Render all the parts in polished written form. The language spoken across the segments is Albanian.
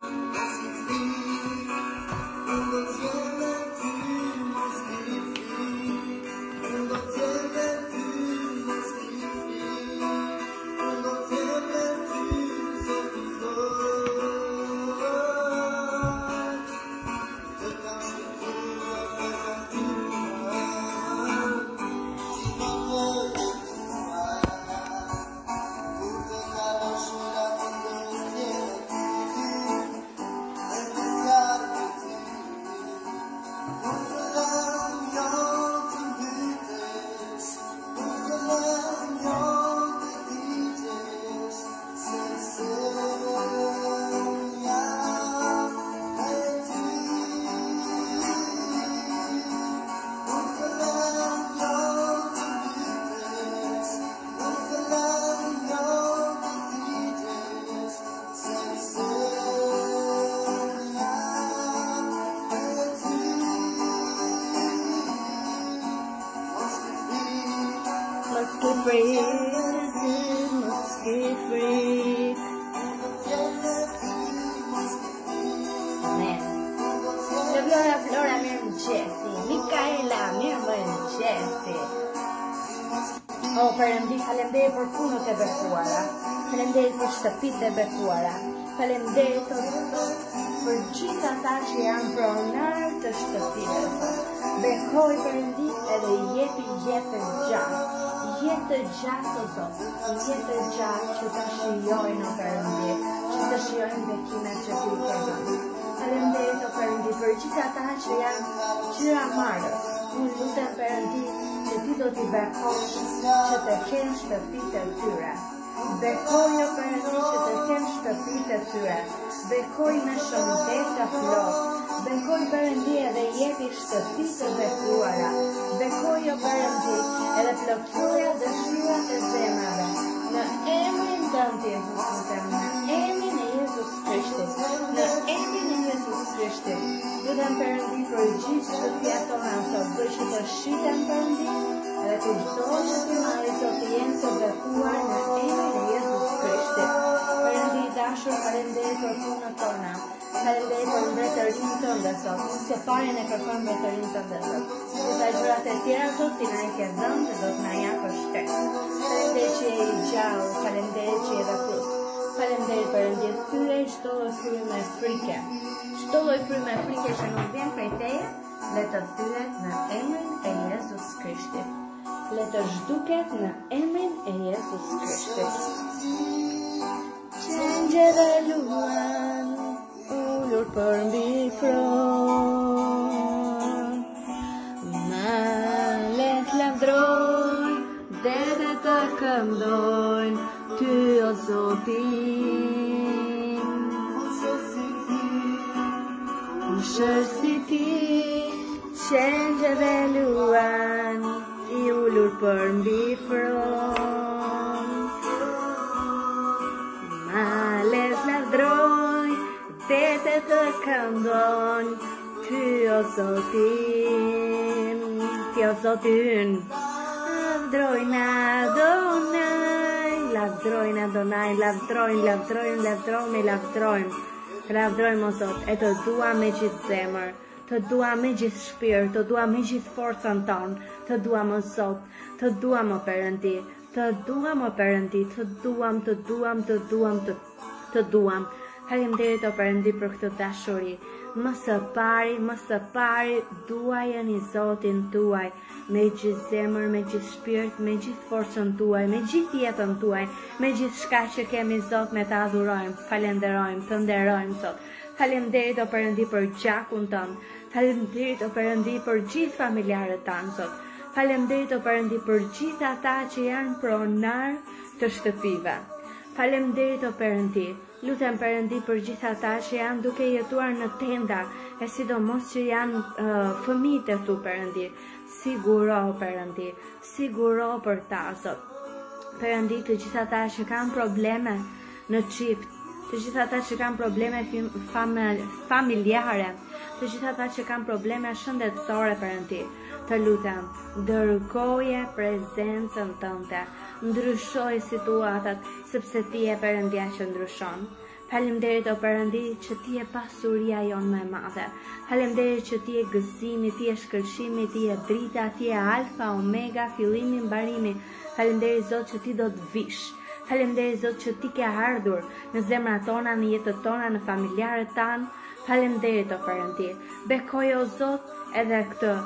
Faleminderit për punët e bekuara, faleminderit për shtëpitë e bekuara, faleminderit për gjithë ata që janë pronar të shtëpive. Bekoj Perëndi edhe jepi jetë gjatë, jetë gjatë o Zot, jetë gjatë që të shijojnë o Perëndi, që të shijojnë bekimet që Ti ke dhënë. Faleminderit o Perëndi për gjithë ata që janë qyra marrës. Unë lutem Perëndi që Ti do t'i bekosh që të kenë shtëpitë e tyre. Bekoj o Perëndi që të kenë shtëpitë e tyre. Bekoj me shëndet të plot. Bekoj Perëndi edhe jepi shtëpitë të bekuara. Bekoj o Perëndi edhe plotësoja dëshirat e zemrave. Në emrin tënd Jezus lutem, në emrin e Jezus Krishtit, në emrin e Jezus Krishtit. Lutem Perëndi për gjithë shtëpiat tona sot, bëj që të shiten Perëndi, edhe të çdo që Ti marrë Zot të jenë të bekuar në emrin e Jezus Krishtit. Perëndi i dashur, faleminderit për punët tona. Faleminderit për mbretërinë tënde Zot. Se parën e kërkojmë mbretërinë tënde Zot. Gjitha gjërat e tjera Zot Ti na i ke dhënë dhe do të na japësh shtesë. Faleminderit që je i gjallë, faleminderit që je dhe krus. Faleminderit Perëndi, thyre çdo lloj fryme me frike. Çdo lloj fryme me frike që nuk vjen prej Teje, le të thyret në emrin e Jezus Krishtit. Le të zhduket në emrin e Jezus Krishtit. Qengje dhe luan, ullur për mbi fron, malet lavdrojnë, dede të këndojnë, Ty o Zotin. Ushër si Ti, qengje dhe luan, I ullur për mbi fron, malet lavdrojnë, dede të këndojnë, Ty o Zotin. Ti o Zotin. Lavdrojnë Adonai, lavdrojnë Adonai, lavdrojnë o Zot, e të dua me gjithë zemër, të dua me gjithë shpirt, të dua me gjithë forcën tonë, të duam o Zot, të duam o Perëndi, të duam o Perëndi, të duam. Faleminderit o Perëndi për këtë dashuri. Më së pari duajën i Zotin tuaj, me gjithë zemër, me gjithë shpirt, me gjithë forcën tuaj, me gjithë jetën tuaj, me gjithë shka që kemi Zot me të adhurojmë, falenderojmë, të nderojmë Zot. Faleminderit o Perëndi për gjakun tënd. Faleminderit o Perëndi për gjithë familjarët tanë Zot. Faleminderit o Perëndi për gjithë ata që janë pronar të shtëpive. Faleminderit o Perëndi. Lutem Perëndi për gjithë ata që janë duke jetuar në tenda, e sidomos që janë fëmijët e tu Perëndi. Siguro Perëndi, siguro për ta Zot. Perëndi, të gjithë ata që kanë probleme në çift, të gjithë ata që kanë probleme familjare, të gjithë ata që kanë probleme shëndetësore Perëndi, të lutem, dërgoje prezencën tënde, ndryshoj situatat, sepse Ti je Perëndia që ndryshon. Faleminderit o Perëndi që ti je pasuria jonë më e madhe. Faleminderit që ti je gëzimi, ti je shkëlqimi, ti je drita, ti je alfa, omega, fillimi, mbarimi. Faleminderit Zot që ti do të vish. Faleminderit Zot që ti ke ardhur në zemrat tona, në jetët tona, në familjarët tanë. Faleminderit o Perëndi. Bekoj o Zot edhe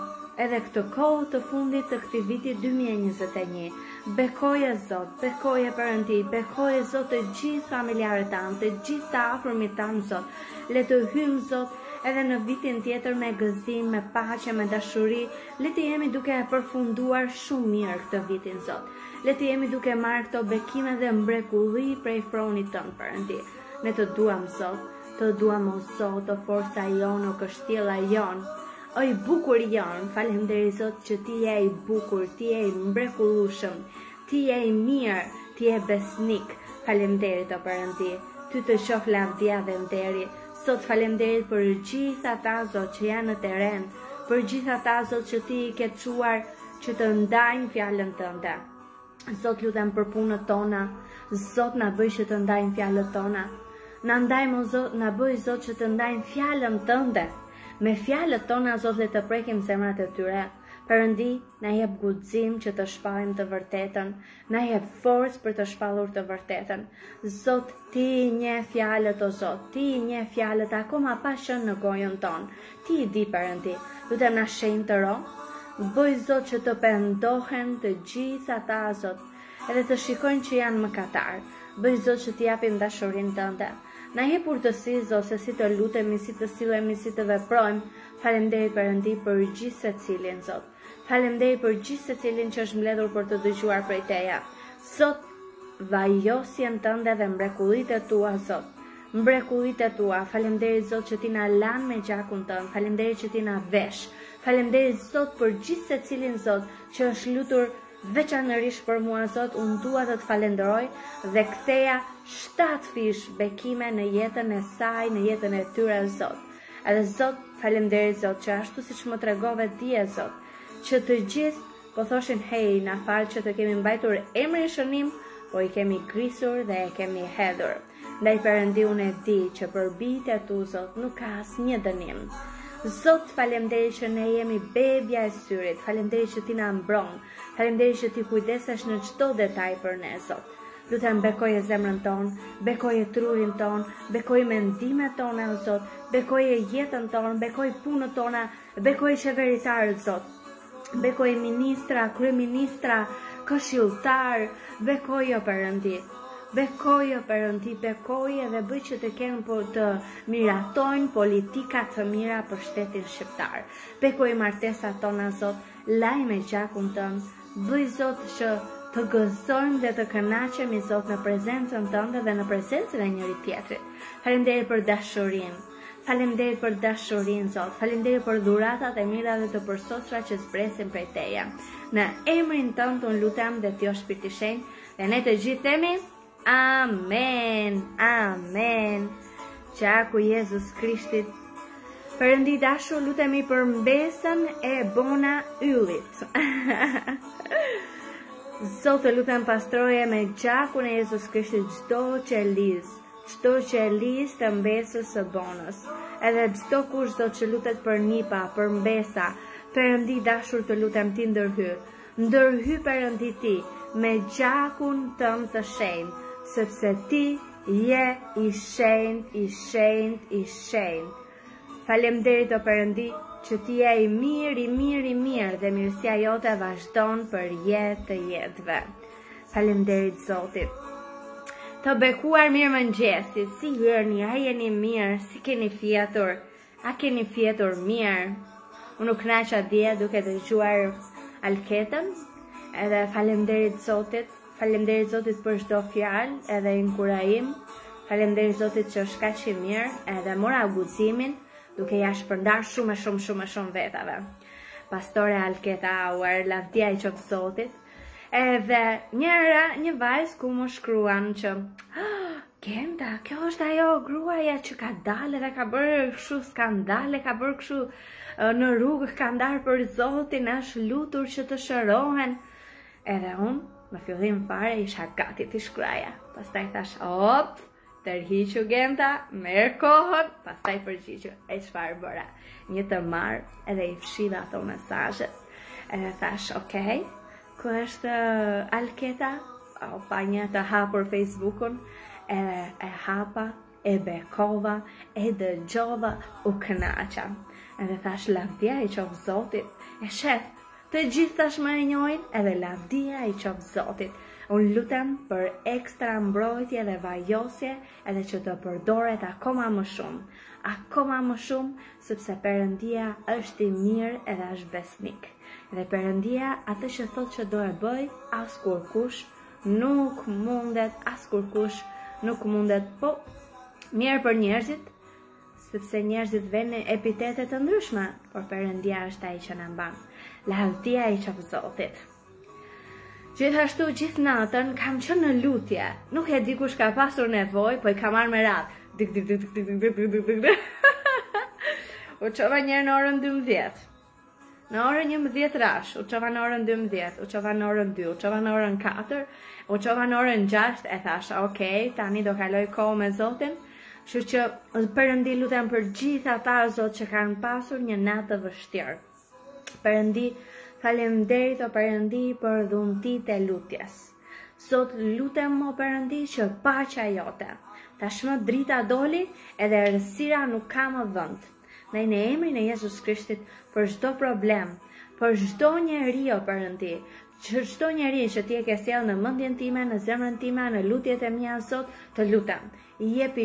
këtë kohë të fundit të këtij viti 2021. Bekoje Zot, bekoje Perëndi, bekoje Zot të gjithë familjarët tanë, të gjithë të afërmit tanë Zot. Le të hyjmë Zot edhe në vitin tjetër me gëzim, me paqe, me dashuri. Le të jemi duke përfunduar shumë mirë këtë vitin Zot. Le të jemi duke marrë këto bekime dhe mrekulli prej fronit tënd Perëndi. Ne të duam Zot, të duam o Zot, o forca jonë, o kështjella jonë. O i bukur janë, faleminderit Zot që ti je i bukur, ti je i mrekullueshëm, ti je i mirë, ti je besnik. Faleminderit o Perëndi, ty të shoh lavdia dhe nderi. Sot faleminderit për gjithë ata Zot që janë në terren, për gjithë ata Zot që ti i ke çuar që të ndajnë fjalën tënde. Zot lutem për punët tona, Zot na bëj që të ndajnë fjalët tona. Na ndajmë o Zot, na bëj Zot që të ndajnë fjalën tënde. Me fjalët tona Zot le të prekim zemrat e tyre. Perëndi, na jep guxim që të shpallim të vërtetën, na jep forcë për të shpallur të vërtetën. Zot, ti i njeh fjalët o Zot, ti i njeh fjalët akoma pa qenë në gojën tonë. Ti i di Perëndi, lutem na shenjë të ro. Bëj Zot që të pendohen të gjithë ata Zot, edhe të shikojnë që janë mëkatar. Bëj Zot që t'i japim dashurinë tënde. Na jep urtësi Zot se si të lutemi, si të sillemi, si të veprojmë. Faleminderit Perëndi për gjithë secilin Zot. Faleminderit për gjithë secilin që është mbledhur për të dëgjuar prej Teja. Sot vajosjen tënde dhe mrekullitë e tua Zot. Mrekullitë e tua. Faleminderit Zot që ti na lan me gjakun tënd. Faleminderit që ti na vesh. Faleminderit Zot për gjithë secilin Zot që është lutur veçanërisht për mua Zot. Unë dua të të falenderoj dhe ktheja 7 fish bekime në jetën e saj, në jetën e tyre Zot. Edhe Zot, faleminderit Zot që ashtu siç më tregove dje Zot, që të gjithë po thoshin hej, na fal që të kemi mbajtur emrin shënim, po i kemi grisur dhe e kemi hedhur. Ndaj Perëndi unë e di që për bijtë e tu Zot nuk ka asnjë dënim. Zot, faleminderit që ne jemi bebja e syrit, faleminderit që ti na mbron, faleminderit që ti kujdesesh në çdo detaj për ne Zot. Lutem bekoje zemrën tonë, bekoje trurin tonë, bekoje mendimet tona o Zot, bekoje jetën tonë, bekoje punët tona, bekoje qeveritarët Zot, bekoje ministra, kryeministra, këshilltar, bekoje o Perëndi. Bekoje Perëndi, bekoje dhe bëj që të kenë po të miratojnë politika të mira për shtetin shqiptar. Bekoje martesat tona Zot, laj me gjakun tënd, bëj Zot që të gëzojmë dhe të kënaqemi Zot në prezencën tënde dhe në prezencën e njëri tjetrit. Faleminderit për dashurinë. Faleminderit për dashurinë Zot. Faleminderit për dhuratat e mira dhe të përsosura që zbresin prej Teja. Në emrin tënd unë lutem dhe ti o Shpirti i Shenjtë, dhe ne të gjithë themi amen. Amen. Gjaku Jezus Krishtit. Perëndi dashur, lutemi për mbesën e bona yllit. Zot, të lutem pastroje me gjakun e Jezus Krishtit çdo qeliz të mbesës së bonës. Edhe çdo kush Zot që lutet për nipa, për mbesa, Perëndi dashur, të lutem ti ndërhy. Ndërhy Perëndi ti me gjakun tënd të shenjtë, sepse ti je i shenjtë, i shenjtë, i shenjtë. Faleminderit o Perëndi që ti je i mirë dhe mirësia jote vazhdon për jetë të jetëve. Faleminderit Zotit. Të bekuar mirëmëngjesi, si jeni, a jeni mirë, si keni fjetur, a keni fjetur mirë. Unë u kënaqa dje duke dëgjuar Alketën, edhe faleminderit Zotit për çdo fjalë edhe inkurajim. Faleminderit Zotit që është kaq i mirë, edhe mora guximin duke ja shpërndar shumë vetave. Pastore Alketa Auer, lavdia i qoftë Zotit. Edhe një vajzë ku më shkruan që Kenda, kjo është ajo gruaja që ka dalë dhe ka bërë kështu skandale, ka bërë kështu në rrugë, ka ndarë për Zotin, është lutur që të shërohen. Edhe unë, në fillim fare, isha gati të shkruaja. Pastaj thash, tërhiqu genta, merë kohën, pastaj përgjigju. E çfarë bëra? Një të marë edhe i fshiva ato mesazhet. Edhe thash, okej, ku është Alketa? Pa një të hapur Facebookun, e hapa, e bekova, e dëgjova, u kënaqa. Edhe thash, lavdia i qoftë Zotit. E shef, të gjithë tashmë e njohin, edhe lavdia i qoftë Zotit. Unë lutem për ekstra mbrojtje dhe vajosje, edhe që të përdoret akoma më shumë, sepse Perëndia është i mirë edhe është besnik. Dhe Perëndia atë që thotë që do e bëj, askurkush nuk mundet, po mirë për njerëzit, sepse njerëzit vënë epitete të ndryshme, por Perëndia është ai që na mban. Lavdia i qoftë Zotit. Gjithashtu gjithë natën kam qenë në lutje. Nuk e di kush ka pasur nevojë, po i kam marrë me radhë. U çova njërë në orën 12. Në orën 11 rash, u çova në orën 12, u çova në orën 2, u çova në orën 4, u çova në orën 6, e thash, okej, tani do kaloj kohë me Zotin. Kështu që Perëndi lutem për gjithë ata Zot që kanë pasur një natë të vështirë. Perëndi, faleminderit o Perëndi për dhuntit e lutjes. Zot, lutem o Perëndi që paqja jote. Tashmë drita doli edhe errësira nuk ka më vend. Në emrin e Jezus Krishtit, për çdo problem, për çdo njeri o Perëndi, çdo njeri që ti e ke sjellë në mendjen time, në zemrën time, në lutjet e mia Zot, të lutem, i jepi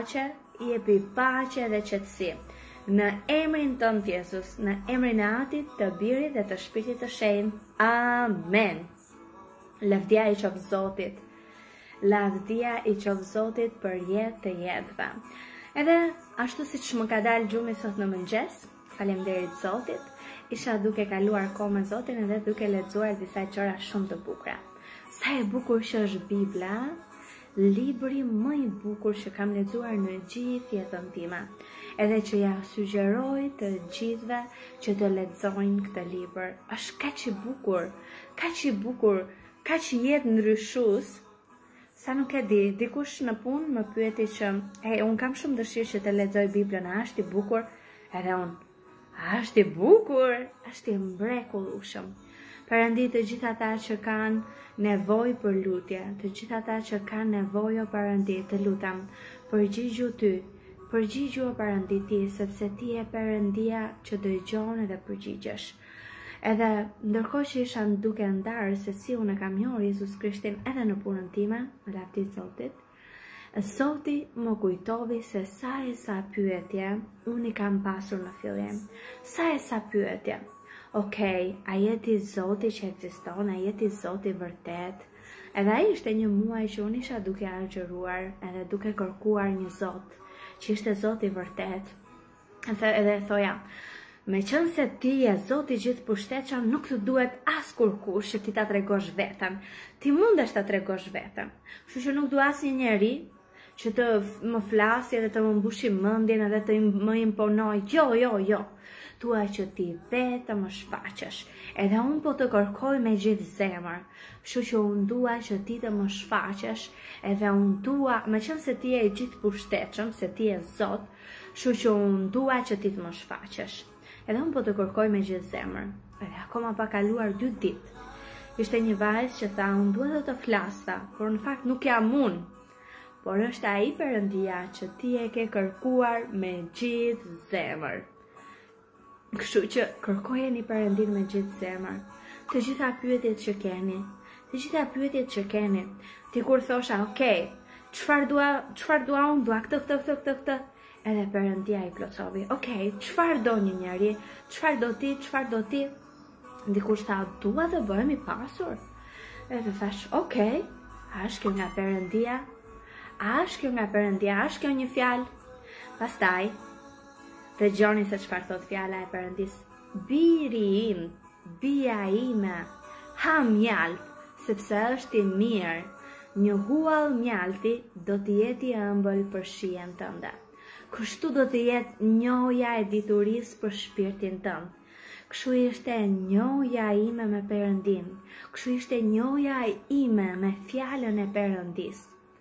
paqe dhe qetësi. Në emrin tënd Jezus, në emrin e Atit, të Birit dhe të Shpirtit të Shenjtë. Amen. Lavdia i qoftë Zotit. Lavdia i qoftë Zotit për jetë të jetëve. Edhe ashtu siç më ka dalë gjumi sot në mëngjes, faleminderit Zotit, isha duke kaluar kohë me Zotin edhe duke lexuar disa gjëra shumë të bukura. Sa e bukur që është Bibla, libri më i bukur që kam lexuar në gjithë jetën time. Edhe që ja sugjeroj të gjithëve që të lexojnë këtë libër. Është kaq i bukur, kaq jetë ndryshues. Sa nuk e di, dikush në punë më pyeti që unë kam shumë dëshirë që të lexoj Biblën, a është i bukur? Edhe unë, a është i bukur? Është i mrekullueshëm. Perëndi, të gjithë ata që kanë nevojë për lutje, të gjithë ata që kanë nevojë o Perëndi, të lutem, përgjigju ty, përgjigju o Perëndi ti, sepse ti je Perëndia që dëgjon dhe përgjigjesh. Edhe ndërkohë që isha duke ndarë se si unë kam njohur Jezus Krishtin edhe në punën time, me lavdi Zotit, Zoti më kujtovi se sa pyetje unë i kam pasur në fillim. Sa pyetje. Okej, a jeti Zoti që ekziston, a jeti Zoti vërtet? Edhe ai ishte një muaj që unë isha duke agjëruar edhe duke kërkuar një Zot, që ishte Zoti vërtet. Edhe thoja, me qënë se ti e Zoti gjithë pushtetshëm, nuk të duhet as kurkush që ti ta tregosh veten. Ti mundesh ta tregosh veten. Kështu që nuk dua asnjë njeri që të më flasë edhe të më mbushi mendjen edhe të më imponoj. Jo. Dua që ti vetëm më shfaqesh. Edhe unë po të kërkoj me gjithë zemër. Kështu që unë dua që ti të më shfaqesh, edhe unë dua, me qënë se ti e gjithë pushtetshëm, se ti e Zot, kështu që unë dua që ti të më shfaqesh. Edhe unë po të kërkoj me gjithë zemër. Edhe akoma pa kaluar 2 ditë. Ishte një vajzë që tha, unë duhet të flasta, por në fakt nuk jam unë. Por është ai Perëndia që ti e ke kërkuar me gjithë zemër. Kështu që kërkojeni Perëndin me gjithë zemër. Të gjitha pyetjet që keni. Ti kur thosha, okej, çfarë dua unë, dua këtë. Edhe Perëndia i plotsovi. Okej, çfarë do një njeri? Çfarë do ti? Dikush tha, dua të bëhemi pasur. Edhe thash, okej, a është kjo nga Perëndia? A është kjo një fjalë? Pastaj, dëgjoni se çfarë thot fjala e Perëndis. Biri im, bia ime, ha mjalt, sepse është i mirë. Një huall mjalti do të jetë i ëmbël për shijen tënde. Kështu do të jetë njohja e diturisë për shpirtin tënd. Kështu ishte njohja ime me Perëndin. Kështu ishte njohja ime me fjalën e Perëndis.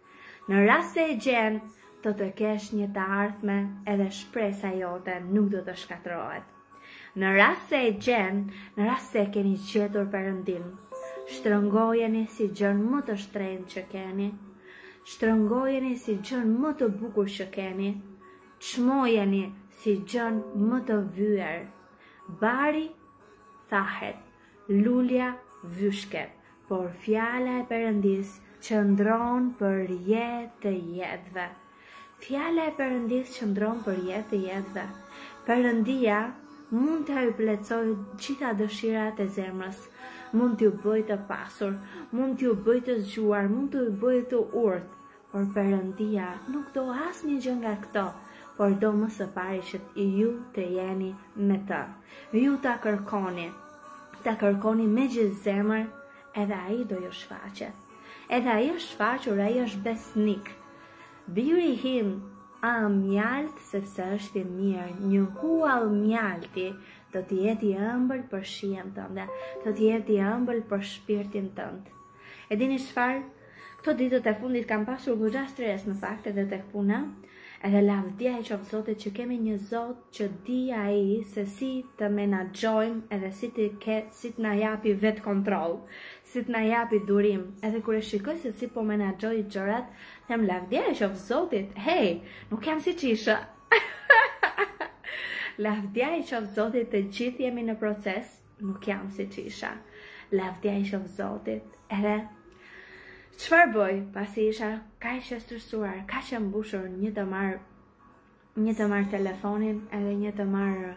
Në rast se e gjen, do të kesh një të ardhme edhe shpresa jote nuk do të shkatërrohet. Në rast se e gjen, në rast se e keni gjetur Perëndin, shtrëngojeni si gjën më të shtrenjtë që keni, shtrëngojeni si gjën më të bukur që keni, çmojeni si gjën më të vyer. Bari thahet, lulja vyshket, por fjala e Perëndis qëndron për jetë të jetëve. Fjala e Perëndis qëndron për jetë të jetëve. Perëndia mund të ju plotësojë gjitha dëshirat e zemrës, mund t'ju bëjë të pasur, mund t'ju bëjë të zgjuar, mund t'ju bëjë të urtë, por Perëndia nuk do asnjë gjë nga këto, por do më së pari që ju të jeni me të. Ju ta kërkoni me gjithë zemër, edhe ai do ju shfaqet. Edhe ai është shfaqur, ai është besnik. Biri im a mjalt sepse është i mirë, një huall mjalti do të jetë i ëmbël për shijen tënde, do të jetë i ëmbël për shpirtin tënd. E dini çfarë? Këto ditët e fundit kam pasur goxha stres në fakt edhe tek puna, edhe lavdia e qoftë Zotit që kemi një Zot që di ai se si të menaxhojmë edhe si të na japi vet kontroll, si të na japi durim. Edhe kur e shikoj se si po menaxhoj gjërat, them lavdia e qoftë Zotit, hey, nuk jam siç isha. Lavdia e qoftë Zotit, të gjithë jemi në proces, nuk jam siç isha. Lavdia e qoftë Zotit, edhe çfarë bëj pasi isha kaq e stresuar, kaq e mbushur, një të marr telefonin edhe një të marr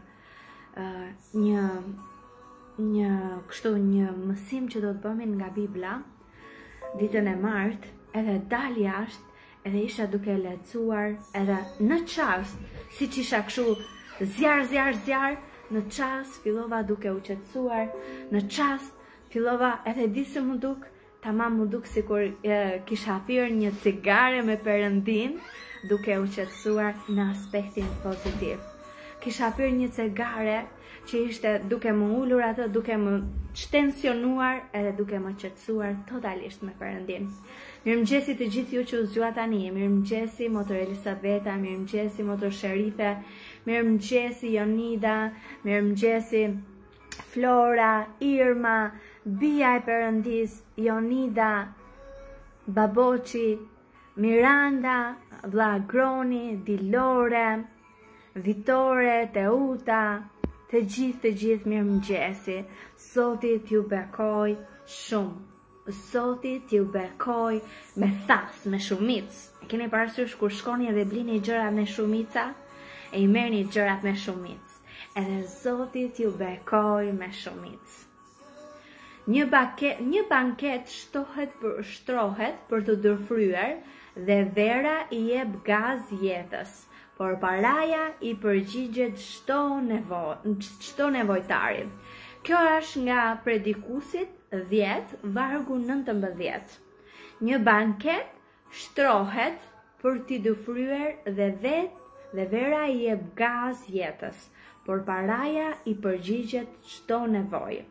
një mësim që do të bëmin nga Bibla ditën e martë, edhe dal jashtë edhe isha duke lexuar, edhe në çast, siç isha kështu zjar, në çast fillova duke u qetësuar, në çast fillova edhe di se më duk sikur kisha hapur një cigare me Perëndin, duke u qetësuar në aspektin pozitiv. Kisha hapur një cigare që ishte duke më ulur atë, duke më tensionuar edhe duke më qetësuar totalisht me Perëndin. Mirëmëngjesi të gjithë ju që u zgjua tani, mirëmëngjesi motor Elisabeta, mirëmëngjesi motor Sherife, mirëmëngjesi Jonida, mirëmëngjesi Flora, Irma, Bia e Perëndis, Jonida, Baboçi, Miranda, vlla Groni, Dilore, Vitore, Teuta, të gjithë mirëmëngjesi. Zoti t'ju bekoj shumë. Zoti t'ju bekoj me thas, me shumicë. Keni parasysh kur shkoni edhe blini gjërat me shumica, e I merrni gjërat me shumicë. Edhe Zoti t'ju bekoj me shumicë. Një banket shtrohet për të ndërfryer dhe vera I jep gaz jetës, por paraja I përgjigjet çdo nevojtari. Kjo është nga Predikusit 10, vargu 19. Një banket shtrohet për t'i ndërfryer dhe vera I jep gaz jetës, por paraja I përgjigjet çdo nevojë.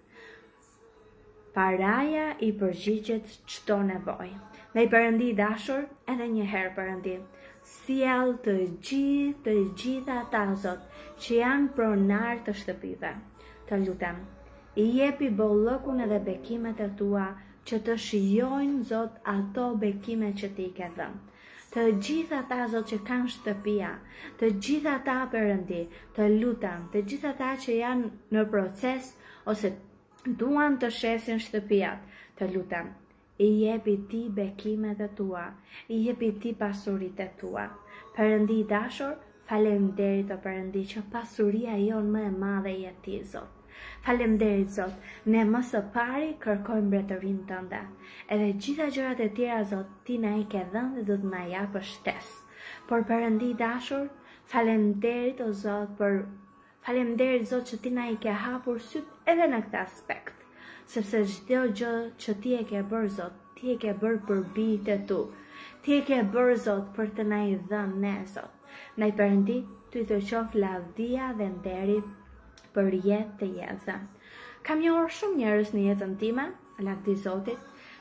Paraja I përgjigjet çdo nevojë. Dhe I Perëndi dashur, edhe një herë Perëndi, sjell të gjitha ata Zot që janë pronar të shtëpive. Të lutem, I jepi bollëkun edhe bekimet e tua që të shijojnë Zot ato bekime që Ti I ke dhënë. Të gjitha ata Zot që kanë shtëpia, të gjitha ata Perëndi, të lutem, të gjitha ata që janë në proces ose duan të shesin shtëpiat, të lutem, I jepi Ti bekimet e tua, I jepi Ti pasuritë e tua. Perëndi I dashur, faleminderit o Perëndi që pasuria jon më e madhe jetë Ti Zot. Faleminderit Zot, ne më së pari kërkojmë mbretërinë Tënde. Edhe gjitha gjërat e tjera Zot, Ti na I ke dhënë dhe do të na japësh shtesë. Por Perëndi I dashur, faleminderit o Zot Faleminderit Zot që Ti na I ke hapur syt edhe në këtë aspekt, sepse çdo gjë që Ti e ke bërë Zot, Ti e ke bërë për bijtë e Tu. Ti e ke bërë Zot për të na I dhënë ne Zot. Ndaj Perëndi, Ty të qoftë lavdia dhe nderi për jetë të jetëve. Kam njohur shumë njerëz në jetën time, lavdi Zotit,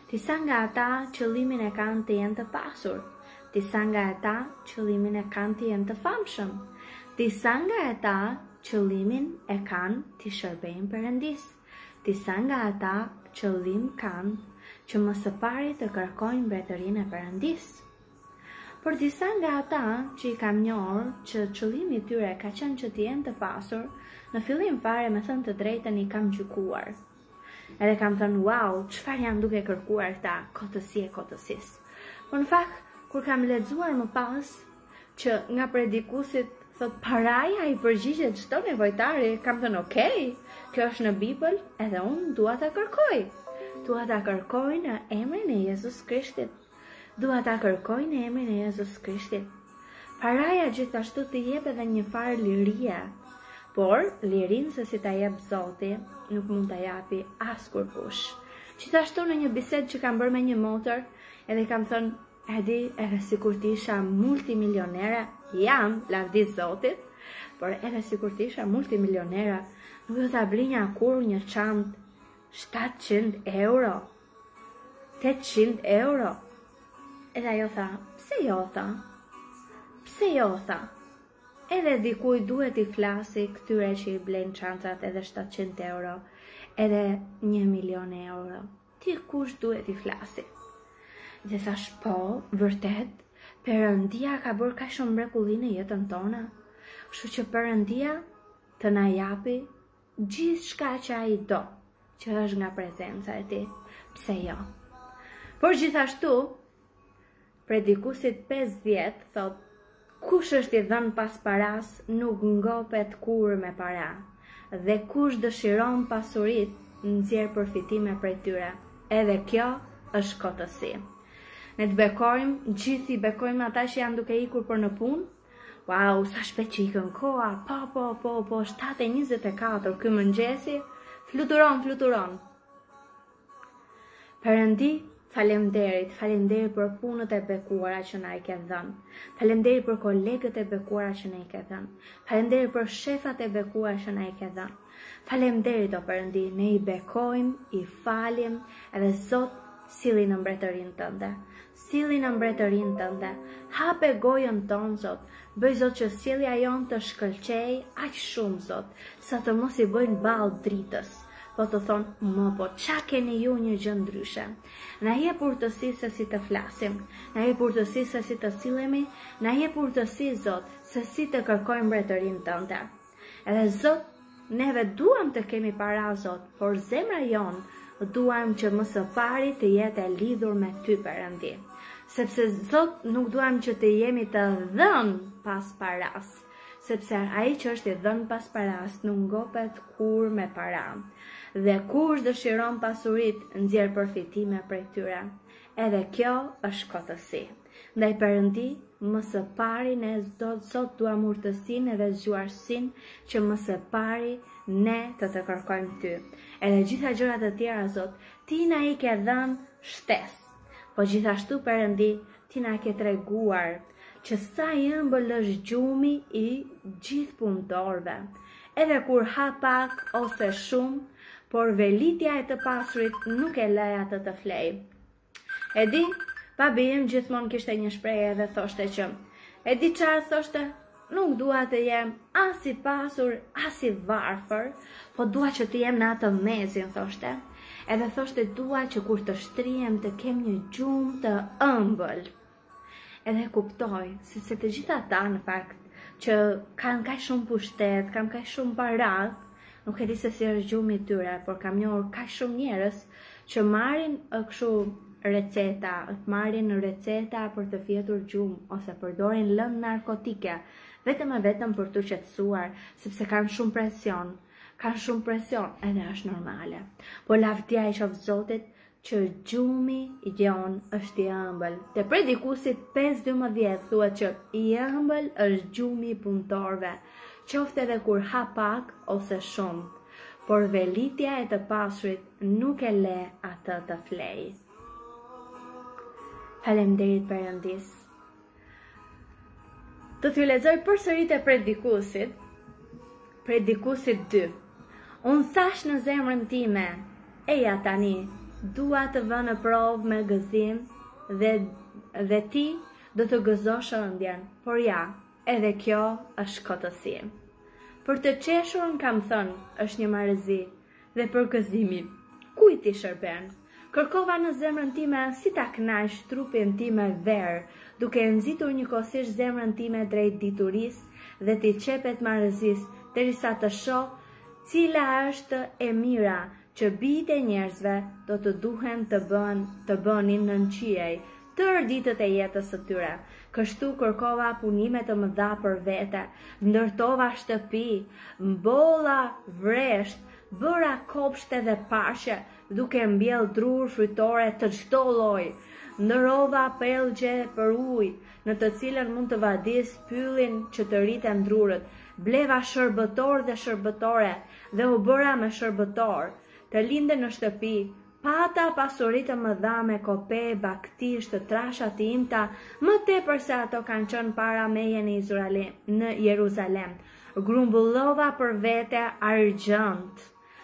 Disa nga ata qëllimin e kanë të jenë të pasur. Disa nga ata qëllimin e kanë të jenë të famshëm. Disa nga ata qëllimin e kanë të shërbejnë Perëndis. Disa nga ata qëllim kanë që më së pari të kërkojnë mbretërinë e Perëndis. Por disa nga ata që i kam njohur që qëllimi i tyre ka qenë që të jenë të pasur, në fillim fare me thënë të drejtën i kam gjykuar. Edhe kam thënë, wow, çfarë janë duke kërkuar këta, kotësi e kotësis. Por në fakt, kur kam lexuar më pas që nga predikusit thot paraja i përgjigjet çdo nevojtari, kam thënë, okay, kjo është në Bibël, edhe unë dua ta kërkoj. Dua ta kërkoj në emrin e Jezus Krishtit. Dua ta kërkoj në emrin e Jezus Krishtit. Paraja gjithashtu të jep edhe një farë lirie. Por, lirin se si ta jep Zoti, nuk mund ta japi askur kush. Gjithashtu në një bisedë që kam bërë me një motër, edhe kam thënë, Edi, edhe sikur të isha multimilionera, jam, lavdi Zotit, por edhe sikur të isha multimilionera, nuk do ta blinja kur një çantë 700 euro, 800 euro. Edhe ajo tha, pse jo tha? Pse jo tha? Edhe dikuj duhet i flasi këtyre që i blen çantat edhe 700 euro, edhe 1.000.000 euro. Ti kush duhet i flasi? Dhe thash po, vërtet, Perëndia ka bërë kaq shumë mrekulli në jetën tonë. Kështu që Perëndia të na japi gjithçka që ai do, që është nga prezenca e tij. Pse jo? Por gjithashtu, predikusit 50 thot, kush është i dhënë pas paras nuk ngopet kur me para, dhe kush dëshiron pasurit nxjerr përfitime prej tyre. Edhe kjo është kotësi. Ne të bekojmë, gjithë i bekojmë ata që janë duke ikur për në punë. Wow, sa shpejt që ikën koha, po, 7:24, ky mëngjesi, fluturon. Perëndi, faleminderit për punët e bekuara që na i ke dhënë. Faleminderit për kolegët e bekuara që na i ke dhënë. Faleminderit për shefat e bekuar që na i ke dhënë. Faleminderit o Perëndi, ne i bekojmë, i falim, edhe Zot silli në mbretërinë tënde. Silli në mbretërinë tënde. Hape gojën tonë, Zot. Bëj Zot që sjellja jonë të shkëlqej aq shumë, Zot, sa të mos i bëjnë ballë dritës. Po të thonë, po qa keni ju një gjë ndryshe? Na jep urtësi se si të flasim, na jep urtësi se si të sillemi, na jep urtësi, Zot, se si të kërkojmë mbretërinë tënde. Edhe Zot, neve duam të kemi para, Zot, por zemra jonë duam që më së pari të jetë e lidhur me ty, Perëndi. Sepse Zot, nuk duam që të jemi të dhënë pas paras, sepse ai që është i dhënë pas paras nuk ngopet kur me para. Dhe kush dëshiron pasurit nxjerr përfitime prej tyre. Edhe kjo është kotësi. Ndaj Perëndi, më së pari ne Zot duam urtësinë edhe zgjuarsinë që më së pari ne të kërkojmë ty. Edhe gjitha gjërat e tjera, Zot, ti na i ke dhënë shtesë. Po gjithashtu Perëndi, ti na ke treguar që sa i ëmbël është gjumi i gjithë punëtorëve. Edhe kur ha pak ose shumë, por velitja e të pasurit nuk e lej atë të flej. E di, babi im gjithmonë kishte një shprehje dhe thoshte që, e di çfarë thoshte, nuk dua të jem as i pasur, as i varfër, po dua që të jem në atë mezin, thoshte. Edhe thoshte dua që kur të shtrihem të kem një gjumë të ëmbël. Edhe kuptoj, sepse të gjitha ata në fakt që kanë kaq shumë pushtet, kanë kaq shumë para, nuk e di se si është gjumi i tyre, por kam njohur kaq shumë njerëz që marrin receta për të fjetur gjumë ose përdorin lëndë narkotike, vetëm për të qetësuar, sepse kanë shumë presion. Kanë shumë presion, edhe është normale. Po lavdia i qoftë Zotit që gjumi i jon është i ëmbël. Te predikusit 5:12 thuhet që i ëmbël është gjumi i punëtorëve, qoftë edhe kur ha pak ose shumë, por velitja e të pasurit nuk e le atë të flej. Faleminderit Perëndis. Do t'ju lexoj përsëri te predikusit 2. Unë thash në zemrën time, eja tani, dua të vë në provë me gëzim dhe ti do të gëzosh ëndjen, por ja, edhe kjo është kotësi. Për të qeshurën kam thënë, është një marrëzi, dhe për gëzimin, kujt i shërben? Kërkova në zemrën time si ta knaq trupin time verë, duke nxitur njëkohësisht zemrën time drejt diturisë dhe t'i qepet marrëzisë, derisa të shoh cila është e mira që bijtë e njerëzve do të duhen të bënin nën qiej tërë ditët e jetës së tyre. Kështu kërkova punime të mëdha për vete, ndërtova shtëpi, mbolla vresht, bëra kopshte dhe paqe, duke mbjell drur frytore të çdo lloji. Ndërova pellgje për ujë, në të cilën mund të vadis pyllin që të rriten drurët. Bleva shërbëtor dhe shërbëtore dhe u bëra me shërbëtor. Të linde në shtëpi, pata pasuritë të mëdha me kope, baktish të trasha të imta, më tepër se ato kanë qenë para meje në Jeruzalem. Grumbullova për vete argjënt,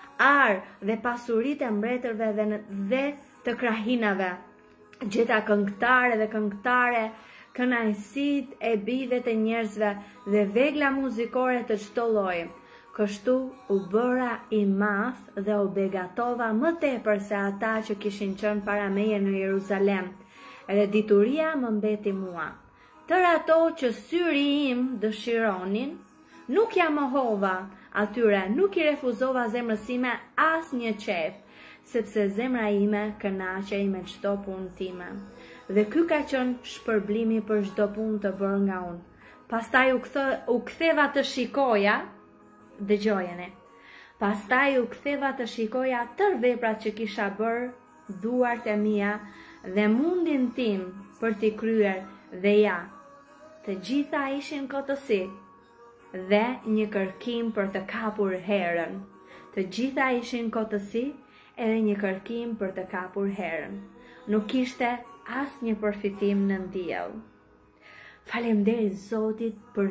dhe pasuritë e mbretërve dhe të krahinave. Gjeta këngëtare dhe këngëtare, kënaqësitë e bijve të njerëzve dhe vegla muzikore të çdo lloji. Kështu u bëra i madh dhe u begatova më tepër se ata që kishin qenë para meje në Jeruzalem, edhe dituria më mbeti mua. Tërë ato që syri im dëshironin, nuk ja mohova atyre, nuk i refuzova zemrës time as një qef, sepse zemra ime kënaqej me çdo punë time. Dhe ky ka qenë shpërblimi për çdo punë të bërë nga unë. Pastaj u ktheva të shikoja, dëgjojeni. Pastaj u ktheva të shikoja tërë veprat që kisha bërë, duart e mia dhe mundin tim për t'i kryer, dhe ja, të gjitha ishin kotësi dhe një kërkim për të kapur herën. Të gjitha ishin kotësi edhe një kërkim për të kapur herën. Nuk kishte as një përfitim në diell. Faleminderit Zotit për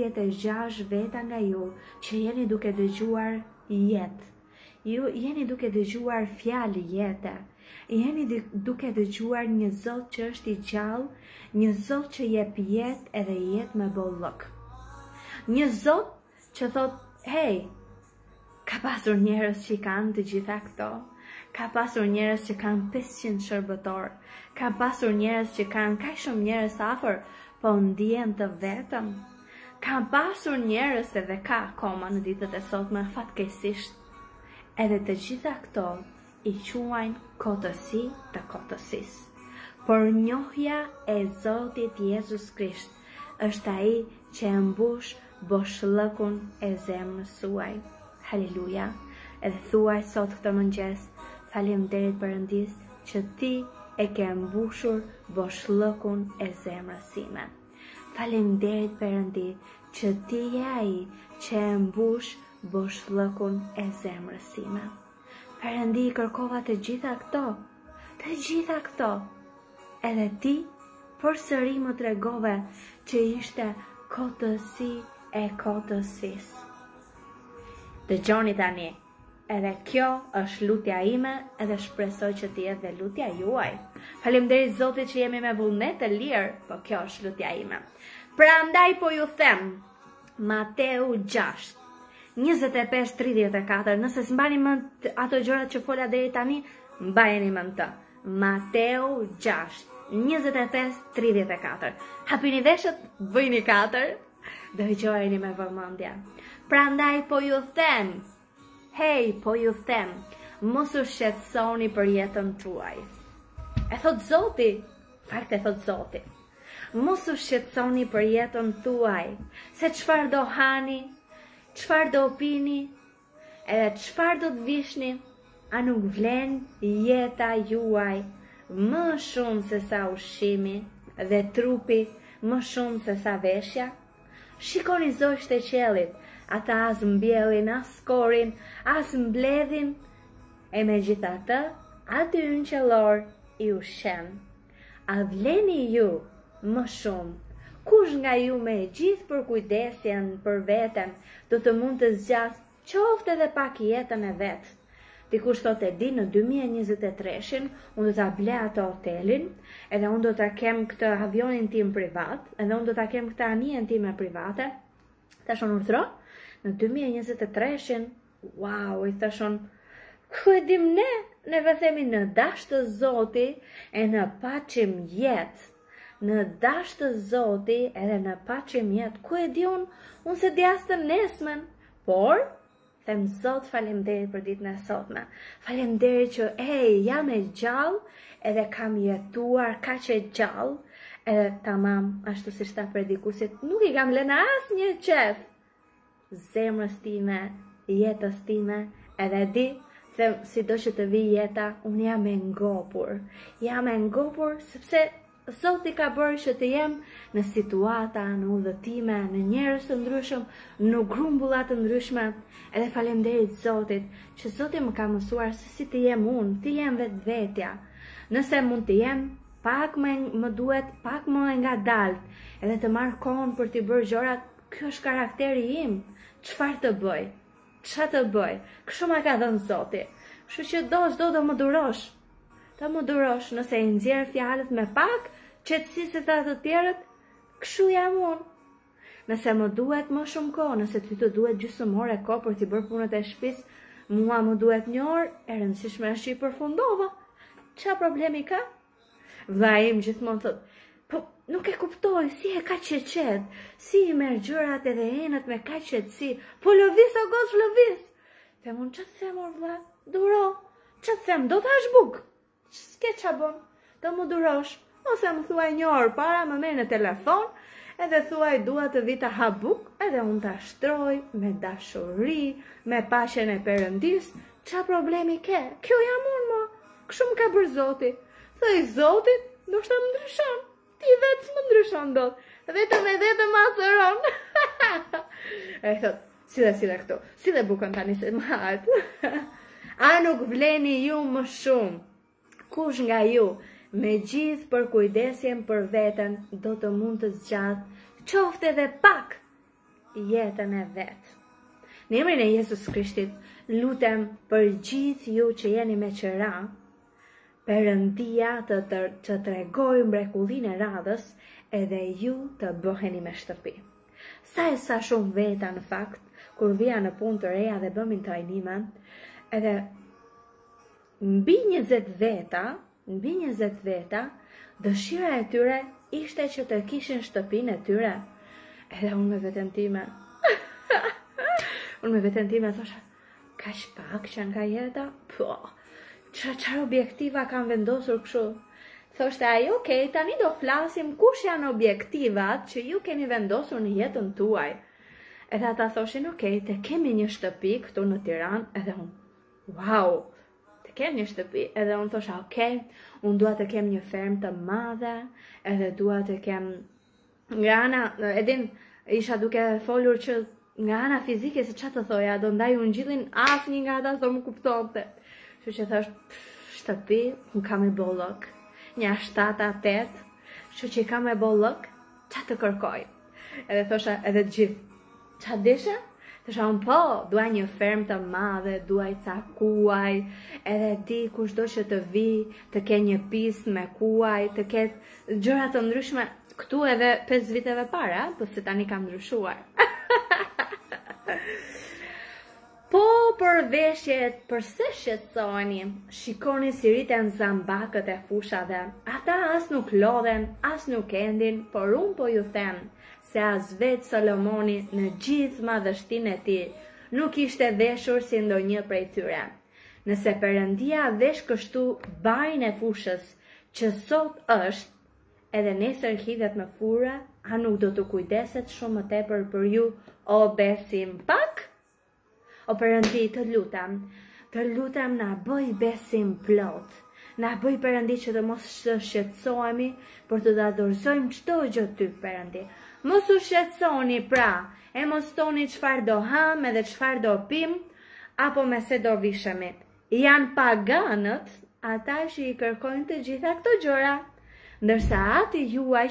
36 veta nga ju që jeni duke dëgjuar jetë. Ju jeni duke dëgjuar fjalë jete. Jeni duke dëgjuar një Zot që është i gjallë, një Zot që jep jetë edhe jetë me bollëk. Një Zot që thot, hey, ka pasur njerëz që kanë të gjitha këto. Ka pasur njerëz që kanë 500 shërbëtor. Ka pasur njerëz që kanë kaq shumë njerëz afër, po ndihen të vetëm. Ka pasur njerëz edhe ka akoma në ditët e sotme fatkeqësisht. Edhe të gjitha këto i quajnë kotësi të kotësisë. Por njohja e Zotit Jezus Krisht është ai që e mbush boshllëkun e zemrës suaj. Haleluja. Edhe thuaj sot këtë mëngjes, faleminderit Perëndis që ti e ke mbushur boshllëkun e zemrës sime. Faleminderit Perëndi që ti je ai që e mbush boshllëkun e zemrës sime. Perëndi, kërkova të gjitha këto. Edhe ti përsëri më tregove që ishte kotësi e kotësisë. Dëgjoni tani, edhe kjo është lutja ime edhe shpresoj që të jetë dhe lutja juaj. Faleminderit Zotit që jemi me vullnet të lirë, po kjo është lutja ime. Prandaj po ju them, Mateu 6, 25-34, nëse s'mbani mend ato gjërat që fola deri tani, mbajeni mend të. Mateu 6, 25-34. Hapini veshët, bëjni 4, dëgjojeni me vëmendje. Prandaj po ju them, po ju them, mos u shqetësoni për jetën tuaj. E thot Zoti, fakt e thot Zoti. Mos u shqetësoni për jetën tuaj, se çfarë do hani, çfarë do pini, edhe çfarë do të vishni, a nuk vlen jeta juaj më shumë se sa ushqimi dhe trupi më shumë se sa veshja? Shikoni zogët e qiellit, ata as mbjellin, as korin, as mbledhin, e megjithatë, aty në qellor i ushqen. A vleni ju më shumë? Kush nga ju me gjithë përkujdesjen për veten do të mund të zgjas qoftë edhe pak jetën e vet? Dikush thotë di në 2023-shin unë do ta blej atë hotelin, edhe unë do ta kem këtë avionin tim privat, edhe unë do ta kem këtë anijen time private. Tashon urdhro, në 2023-shin, wow, i thashon, ku e dim ne? Neve themi në dash të Zoti e në paqim jetë. Në dash të Zoti edhe në paqim jetë. Ku e di unë se di as të nesmen, por them Zot faleminderit për ditën e sotme. Faleminderit që jam e gjallë edhe kam jetuar kaq e gjallë, edhe tamam, ashtu siç ta predikusit, nuk I kam lënë asnjë qef zemrës time, jetës time, edhe di se sido që të vi jeta, unë jam e ngopur. Jam e ngopur sepse Zoti ka bërë që të jem në situata, në udhëtime, në njerëz të ndryshëm, në grumbulla të ndryshme, edhe faleminderit Zotit, që Zoti më ka mësuar se si të jem unë, të jem vetvetja. Nëse mund të jem, më duhet pak më ngadalt, edhe të marr kohën për të bërë gjërat, ky është karakteri im. Çfarë të bëj? Çfarë të bëj? Kështu më ka dhënë Zoti. Kështu që do më durosh. Të më durosh, nëse I nxjerr fjalët me pak qetësi se të tjerët, kështu jam unë. Nëse më duhet më shumë kohë, nëse ty të duhet gjysmë ore kohë për t'i bërë punët e shtëpisë, mua më duhet 1 orë, e rëndësishme është që I përfundova. Qa problemi ka? Vllai im gjithmonë thotë, po nuk e kuptoj, si e ka qeqet, si I merr gjërat edhe enët me kaq qetësi, po lëviz o goc lëviz. Them unë, ç'a them o vlla? Duro. Ç'a them? Do thash buk. S'ke qa bon, do më durosh, ose më thuaj 1 orë para, më merr në telefon, edhe thuaj dua të vi ta ha buk, edhe unë ta shtroj me dashuri, me paqen e Perëndis, qa problemi ke? Kjo jam unë mo, kështu më ka bërë Zoti. Thoj Zotit, ndoshta më ndryshon, ti vetë më ndryshon dot, vetëm asëron. E thot, sile këtu, sile bukën tani se më hahet. A nuk vleni ju më shumë? Kush nga ju, me gjithë për kujdesjen për veten, do të mund të zgjatë, qofte edhe pak, jetën e vetë. Në emrin e Jezus Krishtit, lutem për gjithë ju që jeni me qëra, Perëndia të tregoj mrekullinë e radhës, edhe ju të bëheni me shtëpi. Sa shumë veta në fakt, kur vija në punë të reja dhe bëmin trajnime, edhe mbi 20 veta, dëshira e tyre ishte që të kishin shtëpinë e tyre. Edhe unë me veten time, thosha, kaq pak që nga jeta? Po, çfarë objektiva kanë vendosur kështu? Thoshte ai, okay, tani do flasim kush janë objektivat që ju keni vendosur në jetën tuaj. Edhe ata thoshin, okay, te kemi një shtëpi këtu në Tiranë, edhe unë, wow, te kem një shtëpi, edhe unë thosha, okay, unë dua të kem një fermë të madhe, edhe dua të kem nga ana, edin, isha duke folur që nga ana fizike se çfarë të thoja, do ndaj unë gjillin asnjë nga ata s'do më kuptonte. Kështu që thash, shtëpi, unë kam e bollok, një 7-8, kështu që kam e bollok, çfarë të kërkoj? Edhe thosha, edhe të gjithë, çfarë desha? Thosha, unë po, dua një fermë të madhe, dua ca kuaj, edhe di kushdo që të vi, të ke një pistë me kuaj, të ketë gjëra të ndryshme, këtu edhe 5 viteve para, po se tani kam ndryshuar. Po për veshjet, përse shqetësoheni, shikoni si rriten zambakët e fushave, ata as nuk lodhen, as nuk endin, por unë po ju them, se as vetë Solomoni në gjithë madhështinë e tij nuk ishte veshur si ndonjë prej tyre. Nëse Perëndia vesh kështu barin e fushës që sot është, edhe nesër hidhet me fura, a nuk do të kujdeset shumë më tepër për ju, o besim pak? O Perëndi, të lutem na bëj besim plot. Na bëj Perëndi që të mos shqetësohemi për të dorëzojmë çdo gjë ty, Perëndi. Mos u shqetësoni pra, e mos toni çfarë do ham edhe çfarë do pim, apo me se do vishemi. Janë paganët ata që I kërkojnë të gjitha këto gjëra, ndërsa ati juaj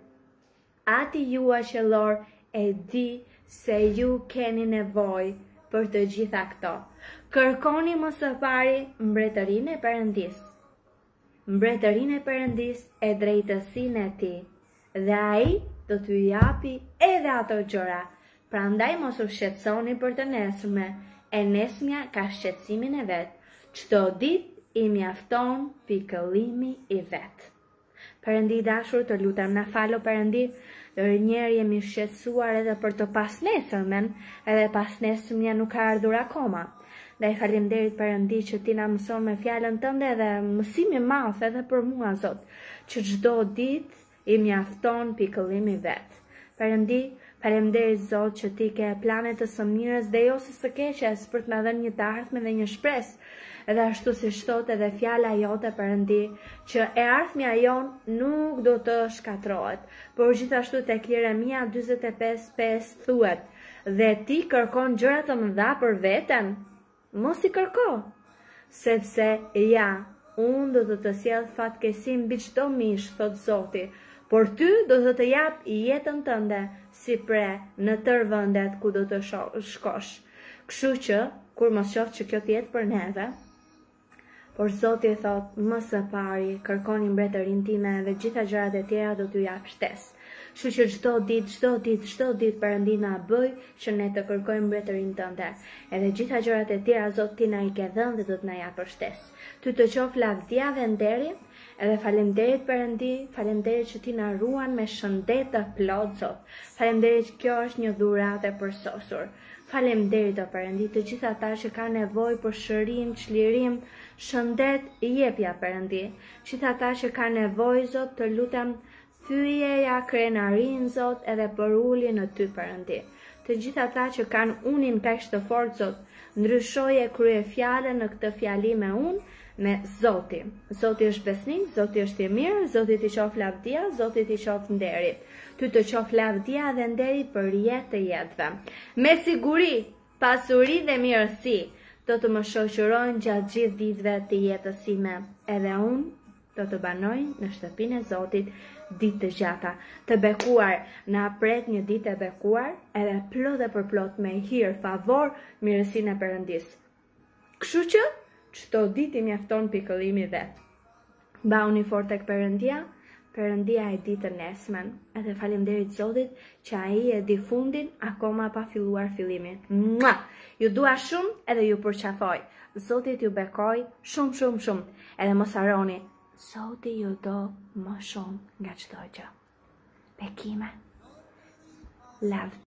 qellor e di se ju keni nevojë për të gjitha këto. Kërkoni më së pari mbretërinë e Perëndisë. Mbretërinë e Perëndisë e drejtësinë e tij, dhe ai do t'ju japi edhe ato gjëra. Prandaj mos u shqetësoni për të nesërme, e nesëmja ka shqetësimin e vet. Çdo ditë i mjafton pikëllimi i vet. Perëndi i dashur, të lutem na falo Perëndi, njerë jemi shqetësuar edhe për të pasnesërmen, edhe pasnesërmja nuk ka ardhur akoma. Dhe i faleminderit Perëndi që ti na mëson me fjalën tënde dhe mësimi i madh edhe për mua Zot, që çdo ditë i mjafton pikëllimi vet. Perëndi, faleminderit Zot që ti ke plane të së mirës dhe jo së keqes për të na dhënë një të ardhme dhe një shpresë. Edhe ashtu si thot edhe fjala jote Perëndi, që e ardhmja jon nuk do të shkatrohet, por gjithashtu tek Jeremia 45:5 thuhet: "Dhe ti kërkon gjëra të mëdha për veten, mos i kërko, sepse ja, unë do të sjell fatkeqësi mbi çdo mish, thot Zoti, por ty do të jap jetën tënde si pre në tërë vendet ku do të shkosh." Kështu që, kur mos qoftë që kjo të jetë për neve, por Zoti thot, më së pari kërkoni mbretërinë time dhe gjitha gjërat e tjera do t'ju jap shtesë. Kështu që çdo ditë Perëndi na bëj që ne të kërkojmë mbretërinë tënde. Edhe gjitha gjërat e tjera Zoti ti na i ke dhënë dhe do të na japë shtesë. Ty të qof lavdia dhe nderi, edhe faleminderit Perëndi, faleminderit që ti na ruan me shëndet të plot Zot. Faleminderit që kjo është një dhuratë e përsosur. Faleminderit o Perëndi, të gjitha ata që kanë nevojë për shërim, çlirim, shëndet, jepja Perëndi. Gjitha ata që kanë nevojë Zot, të lutem thyjeja krenarin Zot edhe për ulje në ty Perëndi. Të gjitha ata që kanë unin kaq të fortë Zot, ndryshoje krye fjalën në këtë fjali me unë, me Zoti. Zoti është besnik, Zoti është i mirë, Zoti t'i qof lavdia, Zoti t'i qof nderi. Ty të qof lavdia dhe nderi për jetë të jetëve. Me siguri, pasuri dhe mirësi do të më shoqërojnë gjatë gjithë ditëve të jetës sime. Edhe unë do të banoj në shtëpinë e Zotit ditë të gjata, të bekuar, na pret një ditë e bekuar, edhe plot dhe për plot me hir, favor, mirësinë e Perëndisë. Kështu që çdo ditë i mjafton pikëllimi vet. Mbauni fort tek Perëndia, Perëndia e di të nesmen, edhe faleminderit Zotit që ai e di fundin akoma pa filluar fillimin. Mua! Ju dua shumë edhe ju përqafoj. Zotit ju bekoj shumë. Edhe mos harroni, Zoti ju do më shumë nga çdo gjë. Bekime. Love.